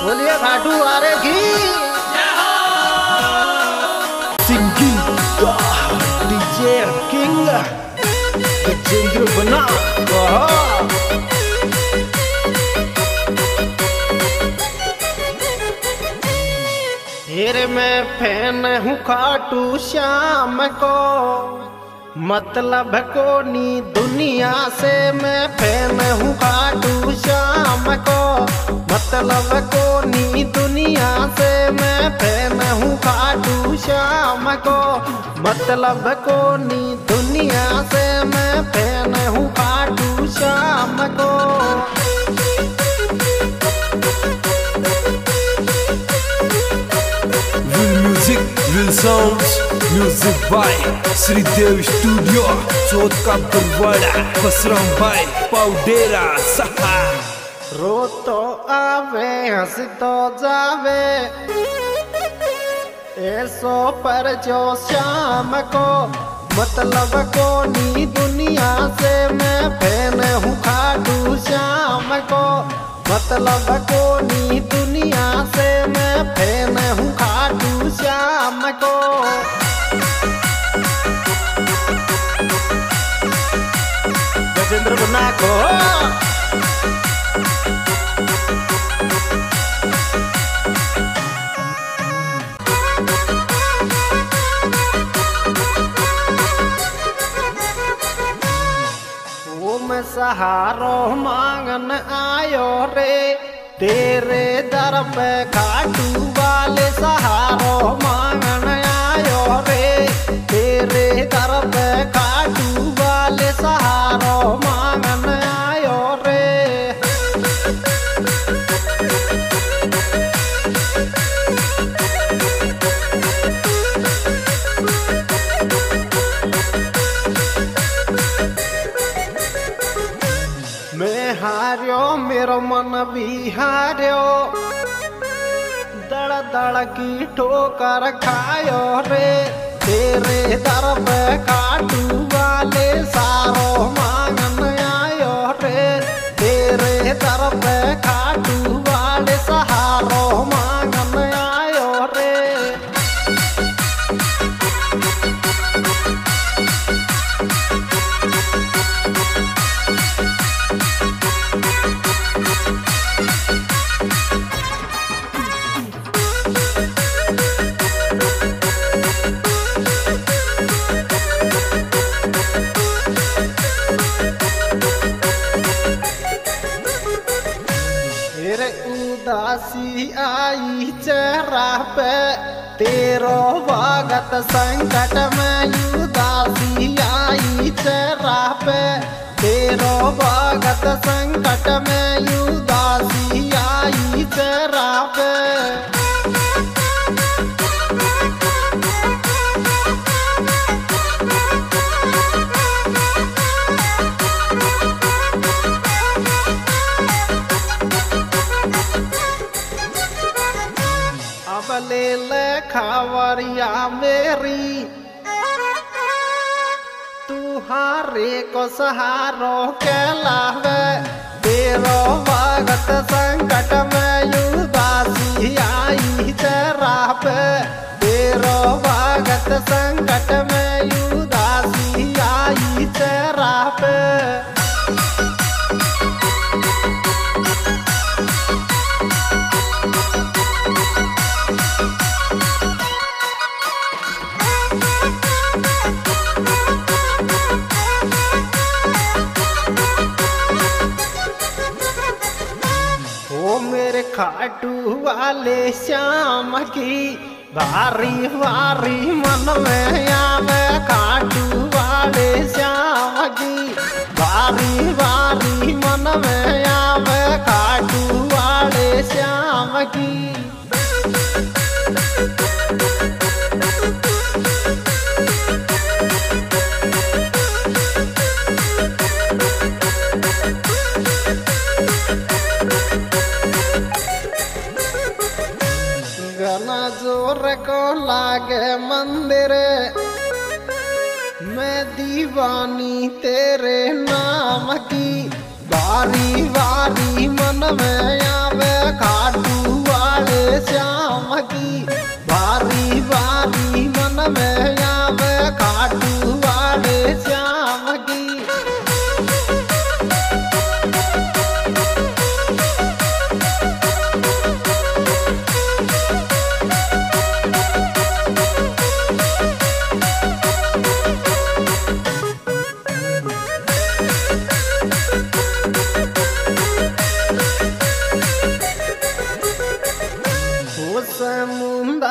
बोलिए घाटू वारे की सिंगिंग डीजे किंग गजेंद्र बना तेरे मैं फैन हूँ खाटू श्याम को, मतलब को नी दुनिया से मैं फैन हूँ खाटू श्याम को, मतलब को नी दुनिया से मैं फैन हूँ खाटू श्याम को, मतलब को नी दुनिया से मैं फैन हूँ खाटू श्याम को। Real sounds, music by Shridev studio, Chauth Ka Barwara, Basram भाई पाउडेरा सहा। रो तो आवे हंस तो जावे ऐसो पर जो शाम को, मतलब को नी दुनिया से मैं फैन हूँ खाटू श्याम को, मतलब को नी दुनिया से मैं फैन हूँ खाटू श्याम को। गजेंद्र बना को वो मैं सहारो मांगन आयो रे, तेरे दर पे खाटू वाले सहारो मांगन आयो रे, तेरे दर पे खाटू वाले सहारो मांगन आयो रे। मैं हार्यो मेरो मन भी हार्यो, दड़ दड़ की ठोकर खायो रे, तेरे दर पे खाटू वाले सारो मांगन आयो रे, तेरे दर पे खाटू वाले सहारो मांगन आयो रे। उदासी आई चेहरा पे तेरो भगत संकट में, उदासी आई चेहरा पे तेरो भगत संकट में, उदासी आई चेहरा पे। ले ले खावरिया मेरी तुहारे को सहारो के लावे, तेरो भगत संकट में उदासी आई चेहरा पे, तेरो भगत संकट में उदासी आई चेहरा पे। मेरे खाटू वाले श्याम की भारी भारी मन में आवे, खाटू वाले श्याम की भारी भारी मन में आवे, खाटू वाले श्याम की। गना जोर को लागे मंदिर, मैं दीवानी तेरे नाम की, बारी बारी मन में आवे खाटू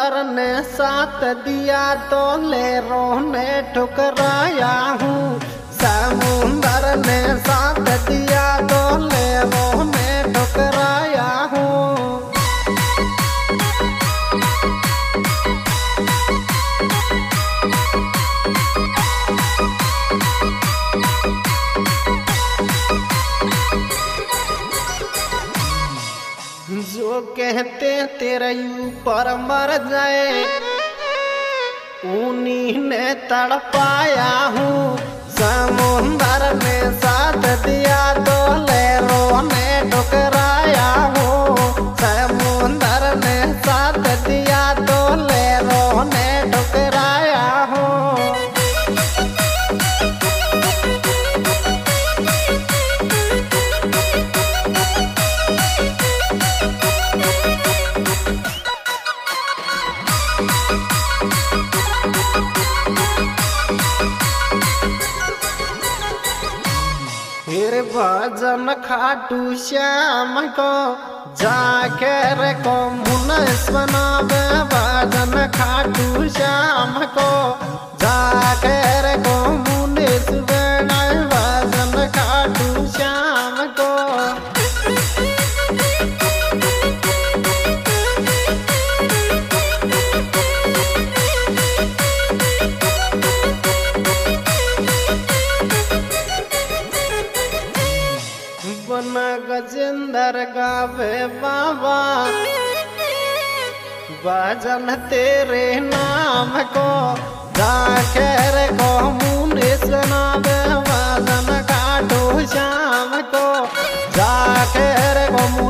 समुंदर ने साथ दिया तो लहरों ने ठुकराया हूँ। समुंदर ने साथ दिया तो लहरों ने ठुकराया हूँ। जो कहते तेरे ऊपर मर जाए उन्हीं ने तड़पाया हूँ। समुंदर ने साथ दिया तो लहरों ने ठुकराया हूँ। समुंदर ने साथ दिया तो लहरों ने ठुकराया हूँ। फिर भजन खाटू श्याम को जाकर को मुनस बनावे। भजन खाटू श्याम को जाकर को मुनस बनावे। भजन खाटू श्याम को बना गजेंद्र गावे बाबा भजन तेरे नाम को जाकर को मुनीस बनावे। भजन खाटू श्याम को जाकर को